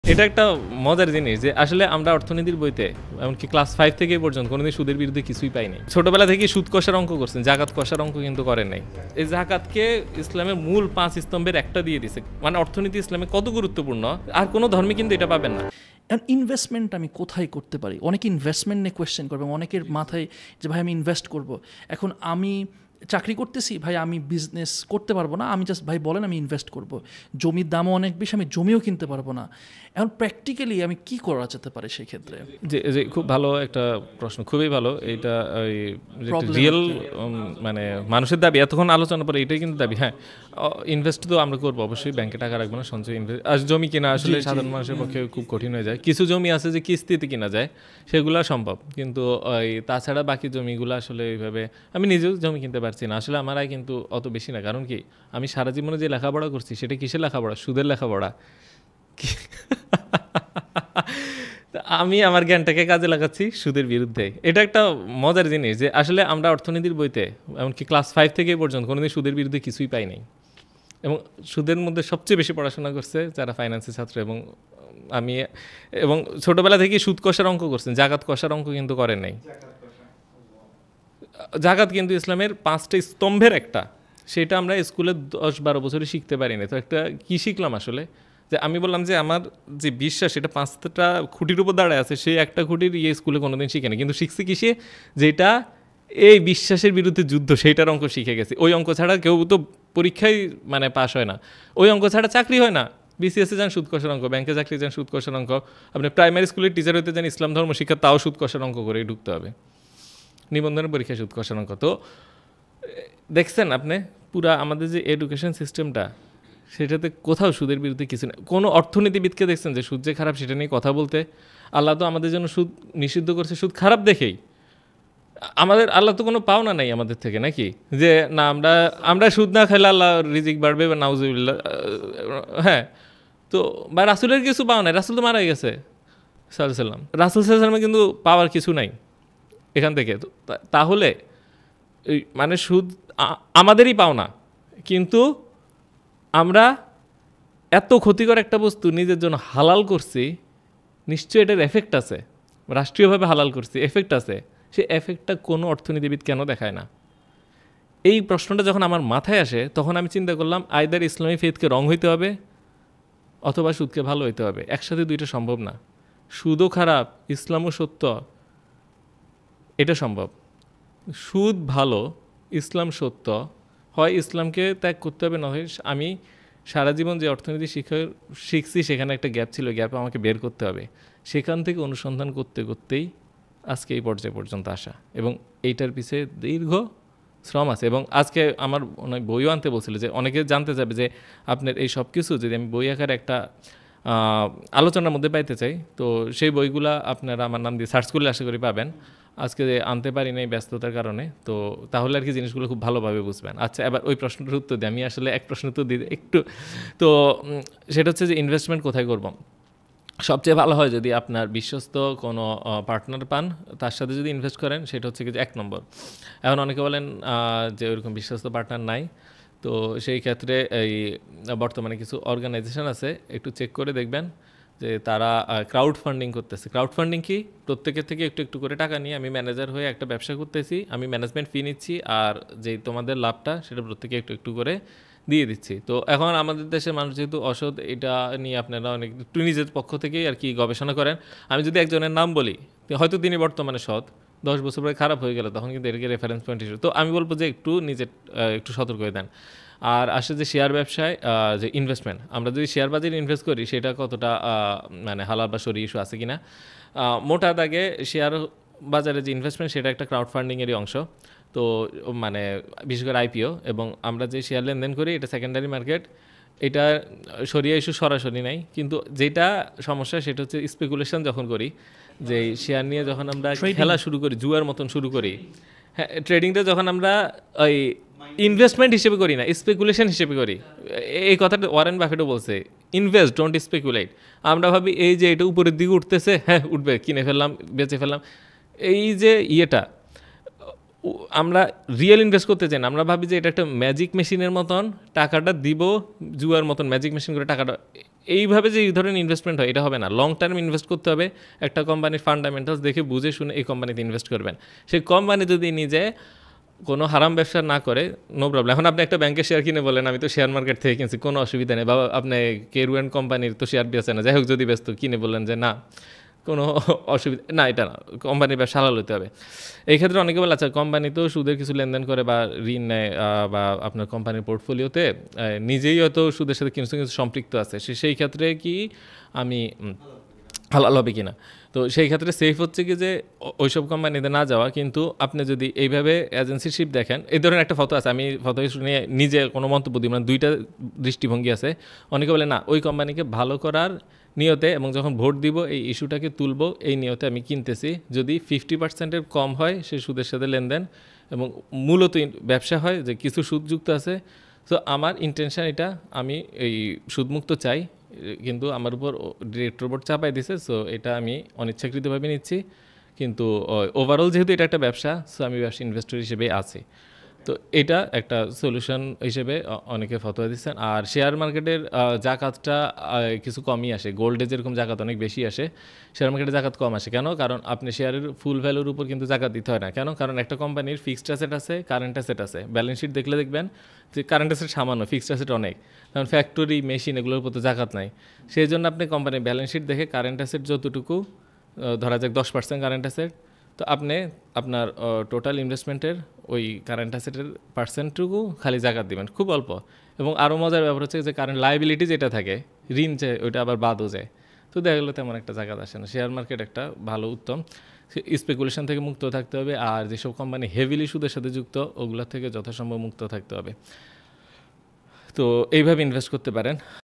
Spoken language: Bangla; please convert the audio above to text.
এটা একটা মজার জিনিস যে আসলে আমরা অর্থনীতির বইতে এমনকি ক্লাস 5 থেকে পর্যন্ত কোনোদিন সুদের বিরুদ্ধে কিছুই পাইনি। ছোটবেলা থেকে সুদ কষার অঙ্ক করছেন, জাকাত কষার অঙ্ক কিন্তু করেন নাই। এই জাকাতকে ইসলামের মূল 5 স্তম্ভের একটা দিয়ে দিছে। মানে অর্থনীতি ইসলামে কত গুরুত্বপূর্ণ আর কোনো ধর্মে কিন্তু এটা পাবেন না। ইনভেস্টমেন্ট আমি কোথায় করতে পারি? অনেকে ইনভেস্টমেন্ট নিয়ে কোয়েশ্চেন করবে, অনেকের মাথায় যে ভাই আমি ইনভেস্ট করব। এখন আমি চাকরি করতেছি, ভাই আমি বিজনেস করতে পারবো না, আমি জাস্ট ভাই বলেন আমি ইনভেস্ট করব। জমির দামও অনেক বেশি, আমি জমিও কিনতে পারবো না। এখন প্র্যাকটিক্যালি আমি কি করা যেতে পারে সেই ক্ষেত্রে? যে খুব ভালো একটা প্রশ্ন, খুবই ভালো। এইটা রিয়েল মানে মানুষের দাবি, এতক্ষণ আলোচনা পরে এটাই কিন্তু দাবি। হ্যাঁ, ইনভেস্ট তো আমরা করবো অবশ্যই, ব্যাংকে টাকা রাখবো না, সঞ্চয় ইনভেস্ট। আর জমি কিনা আসলে সাধারণ মানুষের পক্ষে খুব কঠিন হয়ে যায়। কিছু জমি আছে যে কিস্তিতে কিনা যায়, সেগুলো সম্ভব, কিন্তু তাছাড়া বাকি জমিগুলো আসলে এইভাবে আমি নিজেও জমি কিনতে পারছি না। আসলে আমার আয় কিন্তু অত বেশি না, কারণ কি আমি সারা জীবনে যে লেখাপড়া করছি সেটা কিসের লেখাপড়া? সুদের লেখাপড়া। আমি আমার জ্ঞানটাকে কাজে লাগাচ্ছি সুদের বিরুদ্ধে। এটা একটা মজার জিনিস যে আসলে আমরা অর্থনীতির বইতে এমনকি ক্লাস 5 থেকে পর্যন্ত কোনোদিন সুদের বিরুদ্ধে কিছুই পাই নাই। এবং সুদের মধ্যে সবচেয়ে বেশি পড়াশোনা করছে যারা ফাইন্যান্সের ছাত্র, এবং আমি এবং ছোটবেলা থেকে সুদ কষার অঙ্ক করছেন, জাকাত কষার অঙ্ক কিন্তু করেন নাই। জাকাত কিন্তু ইসলামের 5টা স্তম্ভের একটা, সেটা আমরা স্কুলে 10-12 বছরে শিখতে পারি না। তো একটা কী শিখলাম আসলে, যে আমি বললাম যে আমার যে বিশ্বাস সেটা 5টা খুঁটির উপর দাঁড়ায় আছে, সেই একটা খুঁটির স্কুলে কোনোদিন শিখে না, কিন্তু শিখছি কিসে? যেটা এই বিশ্বাসের বিরুদ্ধে যুদ্ধ, সেইটার অঙ্ক শিখে গেছি। ওই অঙ্ক ছাড়া কেউ তো পরীক্ষায় মানে পাশ হয় না, ওই অঙ্ক ছাড়া চাকরি হয় না। বিসিএসে যান সুদ কষার অঙ্ক, ব্যাংকে চাকরি যান সুদ কষার অঙ্ক, আপনি প্রাইমারি স্কুলের টিচার হতে যান ইসলাম ধর্ম শিক্ষা, তাও সুদ কষার অঙ্ক করেই ঢুকতে হবে। নিবন্ধনের পরীক্ষায় সুদ কষার অঙ্ক। তো দেখছেন আপনি পুরা আমাদের যে এডুকেশন সিস্টেমটা, সেটাতে কোথাও সুদের বিরুদ্ধে কিছু নেই। কোনো অর্থনীতিবিদকে দেখছেন যে সুদ যে খারাপ সেটা নিয়ে কথা বলতে? আল্লাহ তো আমাদের জন্য সুদ নিষিদ্ধ করছে সুদ খারাপ দেখেই। আমাদের আল্লাহ তো কোনো পাওনা নাই আমাদের থেকে, নাকি? যে না আমরা সুদ না খাইলে আল্লাহ রিজিক বাড়বে বা নাউজুবিল্লাহ। হ্যাঁ, তো বা রাসুলের কিছু পাওয়া নাই, রাসুল তো মারা গেছে সাল্লাম। রাসুল সাল্লামের কিন্তু পাওয়ার কিছু নাই এখান থেকে। তাহলে মানে সুদ আমাদেরই পাওনা, কিন্তু আমরা এত ক্ষতিকর একটা বস্তু নিজের জন্য হালাল করছি, নিশ্চয়ই এটার এফেক্ট আছে। রাষ্ট্রীয়ভাবে হালাল করছি, এফেক্ট আছে। সেই এফেক্টটা কোনো অর্থনীতিবিদ কেন দেখায় না? এই প্রশ্নটা যখন আমার মাথায় আসে, তখন আমি চিন্তা করলাম আইদার ইসলামী ফেথকে রং হইতে হবে অথবা সুদকে ভালো হইতে হবে। একসাথে দুইটা সম্ভব না। সুদও খারাপ, ইসলামও সত্য, এটা সম্ভব। সুদ ভালো, ইসলাম সত্য, হয় ইসলামকে ত্যাগ করতে হবে, নয় আমি সারা জীবন যে অর্থনীতি শিখছি সেখানে একটা গ্যাপ ছিল, গ্যাপ আমাকে বের করতে হবে। সেখান থেকে অনুসন্ধান করতে করতেই আজকে এই পর্যায়ে পর্যন্ত আসা, এবং এইটার পিছিয়ে দীর্ঘ শ্রম আছে। এবং আজকে আমার অনেক বইও আনতে বলছিল যে অনেকে জানতে যাবে যে আপনার এই সব কিছু যদি আমি বই আকারে একটা আলোচনার মধ্যে পাইতে চাই, তো সেই বইগুলা আপনারা আমার নাম দিয়ে সার্চ করলে আশা করি পাবেন। আজকে আনতে পারি না এই ব্যস্ততার কারণে, তো তাহলে আর কি জিনিসগুলো খুব ভালোভাবে বুঝবেন। আচ্ছা, এবার ওই প্রশ্নটার উত্তর দিই। আমি আসলে এক প্রশ্ন উত্তর দিই একটু, তো সেটা হচ্ছে যে ইনভেস্টমেন্ট কোথায় করব। সবচেয়ে ভালো হয় যদি আপনার বিশ্বস্ত কোনো পার্টনার পান, তার সাথে যদি ইনভেস্ট করেন, সেটা হচ্ছে কি 1 নম্বর। এখন অনেকে বলেন যে ওইরকম বিশ্বস্ত পার্টনার নাই, তো সেই ক্ষেত্রে এই বর্তমানে কিছু অর্গানাইজেশন আছে, একটু চেক করে দেখবেন যে তারা ক্রাউড ফান্ডিং করতেছে। ক্রাউড ফান্ডিং কি? প্রত্যেকের থেকে একটু একটু করে টাকা নিয়ে আমি ম্যানেজার হয়ে একটা ব্যবসা করতেছি, আমি ম্যানেজমেন্ট ফি নিচ্ছি, আর যেই তোমাদের লাভটা সেটা প্রত্যেকে একটু একটু করে দিয়ে দিচ্ছি। তো এখন আমাদের দেশের মানুষ যেহেতু অসৎ, এটা নিয়ে আপনারা অনেক একটু নিজের পক্ষ থেকেই আর কি গবেষণা করেন। আমি যদি একজনের নাম বলি, হয়তো তিনি বর্তমানে সৎ, 10 বছর পরে খারাপ হয়ে গেল, তখন কিন্তু এটাকে রেফারেন্স পয়েন্ট হিসেবে, তো আমি বলবো যে একটু নিজের একটু সতর্ক হয়ে দেন। আর আসলে যে শেয়ার ব্যবসায় যে ইনভেস্টমেন্ট, আমরা যদি শেয়ার বাজারে ইনভেস্ট করি, সেটা কতটা মানে হালাল বা সরি ইস্যু আছে কিনা। মোটা দাগে শেয়ার বাজারে যে ইনভেস্টমেন্ট, সেটা একটা ক্রাউড ফান্ডিংয়েরই অংশ। তো মানে বিশেষ করে আইপিও, এবং আমরা যে শেয়ার লেনদেন করি এটা সেকেন্ডারি মার্কেট, এটা সরিয়া ইস্যু সরাসরি নাই। কিন্তু যেটা সমস্যা সেটা হচ্ছে স্পেকুলেশন যখন করি, যে শেয়ার নিয়ে যখন আমরা খেলা শুরু করি, জুয়ার মতন শুরু করি। হ্যাঁ, ট্রেডিংটা যখন আমরা ওই ইনভেস্টমেন্ট হিসেবে করি না, স্পেকুলেশন হিসেবে করি। এই কথাটা ওয়ারেন বাফেটও বলছে, ইনভেস্ট ডোন্ট স্পেকুলেট। আমরা ভাবি এই যে এটা উপরের দিকে উঠতেছে, হ্যাঁ উঠবে, কিনে ফেললাম, বেচে ফেললাম। এই যে ইয়েটা আমরা রিয়েল ইনভেস্ট করতে চাই না, আমরা ভাবি যে এটা একটা ম্যাজিক মেশিনের মতন, টাকাটা দিব জুয়ার মতন ম্যাজিক মেশিন করে টাকাটা এইভাবে যে এই ধরনের ইনভেস্টমেন্ট হয় এটা হবে না, লং টার্ম ইনভেস্ট করতে হবে, একটা কোম্পানির ফান্ডামেন্টালস দেখে বুঝে শুনে এই কোম্পানিতে ইনভেস্ট করবেন। সেই কোম্পানি যদি নিজে কোনো হারাম ব্যবসা না করে, নো প্রবলেম। এখন আপনি একটা ব্যাংকের শেয়ার কিনে বলেন আমি তো শেয়ার মার্কেট থেকে কিনছি, কোনো অসুবিধা নেই, বা আপনি কেরুয়ান কোম্পানির তো শেয়ার বেচে না, যাই হোক যদি ব্যস্ত কিনে বললেন যে না কোনো অসুবিধা না, এটা না, কোম্পানির ব্যবসা হালাল হতে হবে। এই ক্ষেত্রে অনেকে বলে আচ্ছা কোম্পানি তো সুদের কিছু লেনদেন করে বা ঋণ নেয়, বা আপনার কোম্পানির পোর্টফোলিওতে নিজেই হয়তো সুদের সাথে কিছু কিছু সম্পৃক্ত আছে, সেই ক্ষেত্রে কি আমি হালাল হবে কিনা। তো সেই ক্ষেত্রে সেফ হচ্ছে কি যে ওইসব কোম্পানিতে না যাওয়া। কিন্তু আপনি যদি এইভাবে এজেন্সিশিপ দেখেন, এই ধরনের একটা ফটো আছে, আমি ফটো শুনে নিজে কোনো মন্তব্য দিই মানে দুইটা দৃষ্টিভঙ্গি আছে। অনেকে বলে না ওই কোম্পানিকে ভালো করার নিয়তে এবং যখন ভোট দিব এই ইস্যুটাকে তুলব এই নিয়তে আমি কিনতেছি, যদি 50%-এর কম হয় সে সুদের সাথে লেনদেন এবং মূলত ব্যবসা হয় যে কিছু সুদযুক্ত আছে। সো আমার ইন্টেনশন এটা, আমি এই সুদমুক্ত চাই, কিন্তু আমার উপর ডিরেক্টর বোর্ড চাপাই দিছে, সো এটা আমি অনিচ্ছাকৃতভাবে নিচ্ছি। কিন্তু ওভারঅল যেহেতু এটা একটা ব্যবসা, সো আমি ব্যবসা ইনভেস্টর হিসেবে আছি। তো এটা একটা সলিউশন হিসেবে অনেকে ফতোয়া দিচ্ছেন। আর শেয়ার মার্কেটের জাকাতটা কিছু কমই আসে, গোল্ডে যেরকম জাকাত অনেক বেশি আসে, শেয়ার মার্কেটে জাকাত কম আসে। কেন? কারণ আপনি শেয়ারের ফুল ভ্যালুর উপর কিন্তু জাকাত দিতে হয় না। কেন? কারণ একটা কোম্পানির ফিক্সড অ্যাসেট আছে, কারেন্ট অ্যাসেট আছে। ব্যালেন্স শিট দেখলে দেখবেন যে কারেন্ট অ্যাসেট সামান্য, ফিক্সড অ্যাসেট অনেক। কারণ ফ্যাক্টরি, মেশিন এগুলোর উপর তো জাকাত নাই। সেই জন্য আপনি কোম্পানির ব্যালেন্স শিট দেখে কারেন্ট অ্যাসেট যতটুকু, ধরা যাক 10% কারেন্ট অ্যাসেট, তো আপনি আপনার টোটাল ইনভেস্টমেন্টের ওই কারেন্ট অ্যাসেটের পার্সেন্টটুকু খালি জাকাত দিবেন, খুব অল্প। এবং আরও মজার ব্যাপার হচ্ছে যে কারেন্ট লাইবিলিটি যেটা থাকে, ঋণ যে ওইটা আবার বাদও যায়, তো দেখা গেলো তেমন একটা জাকাত আসে না। শেয়ার মার্কেট একটা ভালো উত্তম, স্পেকুলেশন থেকে মুক্ত থাকতে হবে। আর যেসব কোম্পানি হেভিলি সুদের সাথে যুক্ত ওগুলোর থেকে যথাসম্ভব মুক্ত থাকতে হবে। তো এইভাবে ইনভেস্ট করতে পারেন।